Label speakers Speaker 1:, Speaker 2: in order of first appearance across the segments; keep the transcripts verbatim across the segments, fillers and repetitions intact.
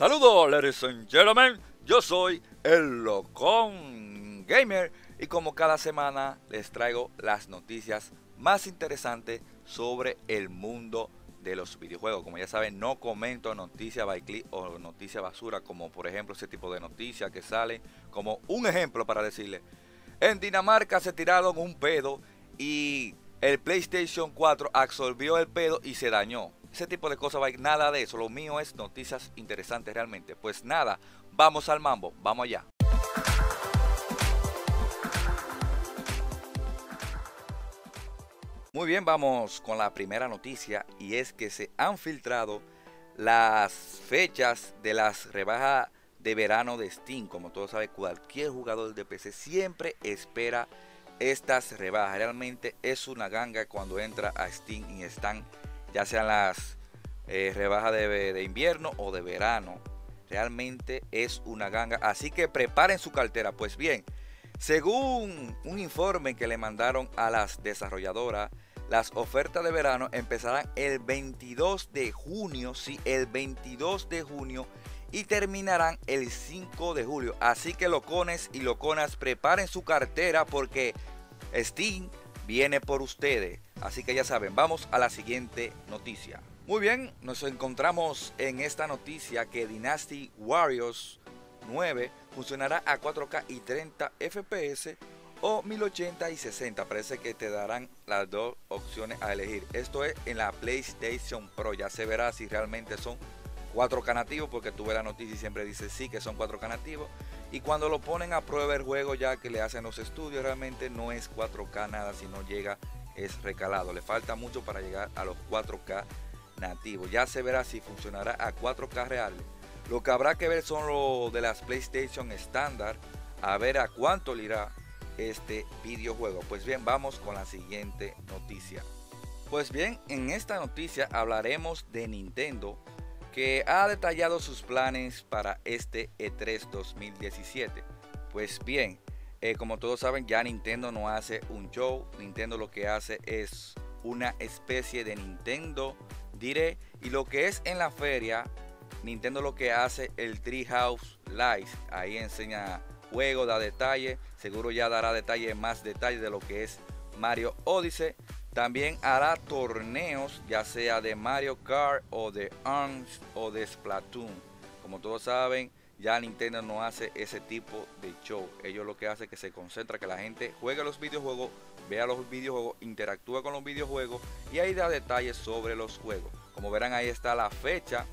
Speaker 1: Saludos, ladies and gentlemen. Yo soy el Locón Gamer y como cada semana les traigo las noticias más interesantes sobre el mundo de los videojuegos. Como ya saben, no comento noticias by click o noticias basura, como por ejemplo ese tipo de noticias que salen. Como un ejemplo para decirle, en Dinamarca se tiraron un pedo y el PlayStation cuatro absorbió el pedo y se dañó. Ese tipo de cosas, nada de eso. Lo mío es noticias interesantes realmente. Pues nada, vamos al mambo, vamos allá. Muy bien, vamos con la primera noticia y es que se han filtrado las fechas de las rebajas de verano de Steam. Como todos saben, cualquier jugador de P C siempre espera estas rebajas. Realmente es una ganga cuando entra a Steam y están ya sean las eh, rebajas de, de invierno o de verano. Realmente es una ganga, así que preparen su cartera. Pues bien, según un informe que le mandaron a las desarrolladoras, las ofertas de verano empezarán el veintidós de junio, sí, el veintidós de junio, y terminarán el cinco de julio. Así que locones y loconas, preparen su cartera porque Steam viene por ustedes. Así que ya saben, vamos a la siguiente noticia. Muy bien, nos encontramos en esta noticia que Dynasty Warriors nueve funcionará a cuatro K y treinta F P S o mil ochenta y sesenta. Parece que te darán las dos opciones a elegir. Esto es en la PlayStation Pro. Ya se verá si realmente son cuatro K nativos, porque tuve la noticia y siempre dice sí que son cuatro K nativos. Y cuando lo ponen a prueba el juego, ya que le hacen los estudios, realmente no es cuatro K nada, si no llega es recalado. Le falta mucho para llegar a los cuatro K nativos. Ya se verá si funcionará a cuatro K reales. Lo que habrá que ver son lo de las PlayStation estándar, a ver a cuánto le irá este videojuego. Pues bien, vamos con la siguiente noticia. Pues bien, en esta noticia hablaremos de Nintendo, que ha detallado sus planes para este E tres dos mil diecisiete. Pues bien, eh, como todos saben, ya Nintendo no hace un show. Nintendo lo que hace es una especie de Nintendo Direct, y lo que es en la feria, Nintendo lo que hace el Treehouse Live. Ahí enseña juegos, da detalles, seguro ya dará detalles, más detalles de lo que es Mario Odyssey. También hará torneos, ya sea de Mario Kart o de ARMS o de Splatoon. Como todos saben, ya Nintendo no hace ese tipo de show. Ellos lo que hacen es que se concentra, que la gente juegue los videojuegos, vea los videojuegos, interactúa con los videojuegos y ahí da detalles sobre los juegos. Como verán, ahí está la fecha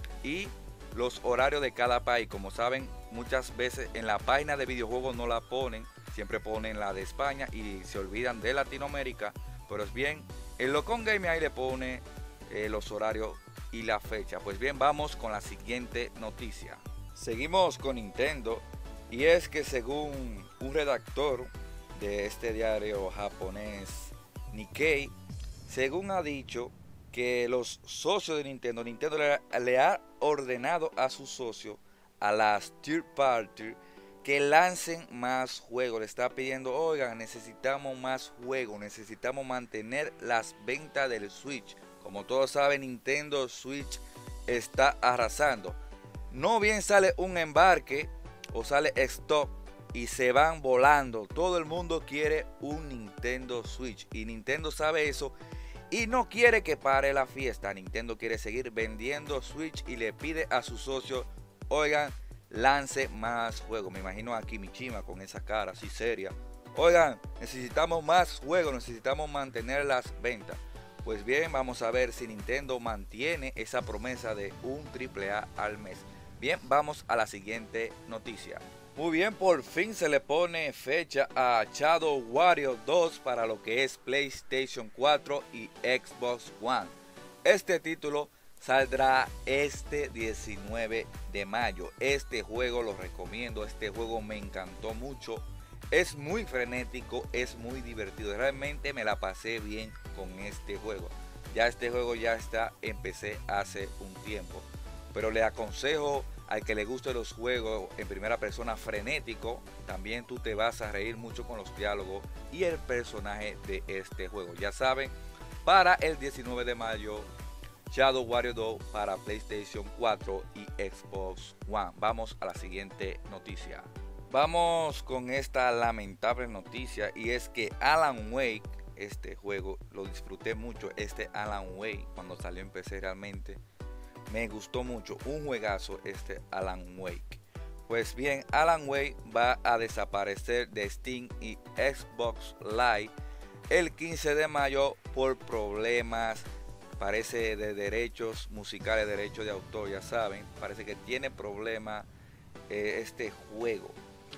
Speaker 1: y los horarios de cada país. Como saben, muchas veces en la página de videojuegos no la ponen, siempre ponen la de España y se olvidan de Latinoamérica. Pero es bien, el Locón Game ahí le pone eh, los horarios y la fecha. Pues bien, vamos con la siguiente noticia. Seguimos con Nintendo, y es que según un redactor de este diario japonés Nikkei, según ha dicho que los socios de Nintendo, Nintendo le, le ha ordenado a sus socios, a las third party, que lancen más juegos. Le está pidiendo, oigan, necesitamos más juegos, necesitamos mantener las ventas del Switch. Como todos saben, Nintendo Switch está arrasando. No bien sale un embarque o sale stock y se van volando. Todo el mundo quiere un Nintendo Switch y Nintendo sabe eso y no quiere que pare la fiesta. Nintendo quiere seguir vendiendo Switch y le pide a sus socios, oigan, lance más juegos. Me imagino a Kimichima con esa cara así seria. Oigan, necesitamos más juegos, necesitamos mantener las ventas. Pues bien, vamos a ver si Nintendo mantiene esa promesa de un triple A al mes. Bien, vamos a la siguiente noticia. Muy bien, por fin se le pone fecha a Shadow Warrior dos para lo que es PlayStation cuatro y Xbox One. Este título saldrá este diecinueve de mayo. Este juego lo recomiendo, este juego me encantó mucho. Es muy frenético, es muy divertido. Realmente me la pasé bien con este juego. Ya este juego ya está en P C hace un tiempo. Pero le aconsejo al que le guste los juegos en primera persona frenético, también tú te vas a reír mucho con los diálogos y el personaje de este juego. Ya saben, para el diecinueve de mayo Shadow Warrior dos para PlayStation cuatro y Xbox One. Vamos a la siguiente noticia. Vamos con esta lamentable noticia, y es que Alan Wake, este juego lo disfruté mucho, este Alan Wake cuando salió en P C realmente me gustó mucho, un juegazo este Alan Wake. Pues bien, Alan Wake va a desaparecer de Steam y Xbox Live el quince de mayo por problemas, parece, de derechos musicales, derechos de autor, ya saben, parece que tiene problemas eh, este juego.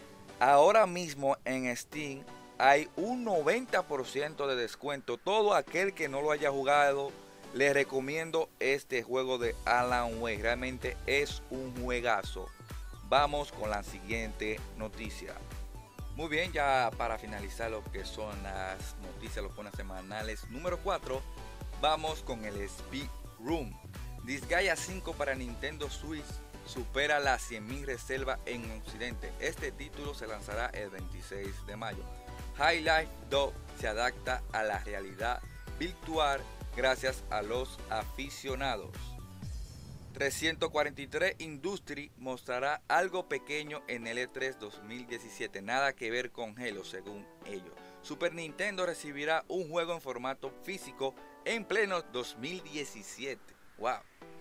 Speaker 1: Ahora mismo en Steam hay un noventa por ciento de descuento. Todo aquel que no lo haya jugado, les recomiendo este juego de Alan Wake. Realmente es un juegazo. Vamos con la siguiente noticia. Muy bien, ya para finalizar lo que son las noticias, los pones semanales número cuatro, vamos con el Speed Room. Disgaea cinco para Nintendo Switch supera las cien mil reservas en Occidente. Este título se lanzará el veintiséis de mayo. High Life dos se adapta a la realidad virtual gracias a los aficionados. trescientos cuarenta y tres Industry mostrará algo pequeño en el E tres dos mil diecisiete, nada que ver con Halo según ellos. Super Nintendo recibirá un juego en formato físico en pleno dos mil diecisiete. Wow.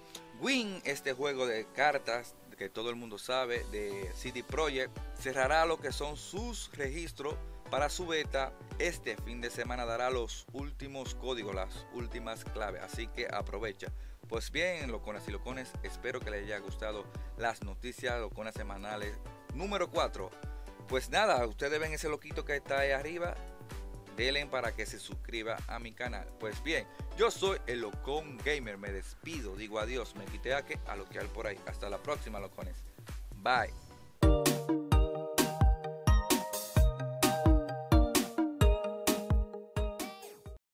Speaker 1: Win, este juego de cartas que todo el mundo sabe de C D Projekt, cerrará lo que son sus registros para su beta. Este fin de semana dará los últimos códigos, las últimas claves, así que aprovecha. Pues bien, loconas y locones, espero que les haya gustado las noticias loconas semanales número cuatro. Pues nada, ustedes ven ese loquito que está ahí arriba, denle para que se suscriba a mi canal. Pues bien, yo soy el Locón Gamer, me despido, digo adiós, me quité a que a lo que hay por ahí. Hasta la próxima, locones. Bye.